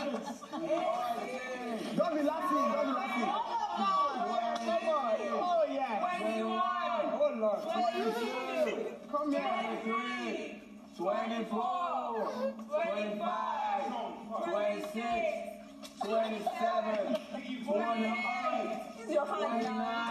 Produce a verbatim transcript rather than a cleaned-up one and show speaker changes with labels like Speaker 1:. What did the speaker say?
Speaker 1: Don't be laughing, don't be laughing. Come on. Oh, yeah.
Speaker 2: twenty-one.
Speaker 1: Oh, Lord.
Speaker 2: twenty-two.
Speaker 1: Come here.
Speaker 2: twenty-three. twenty-four. twenty-five. twenty-six. twenty-seven. twenty-eight. twenty-nine.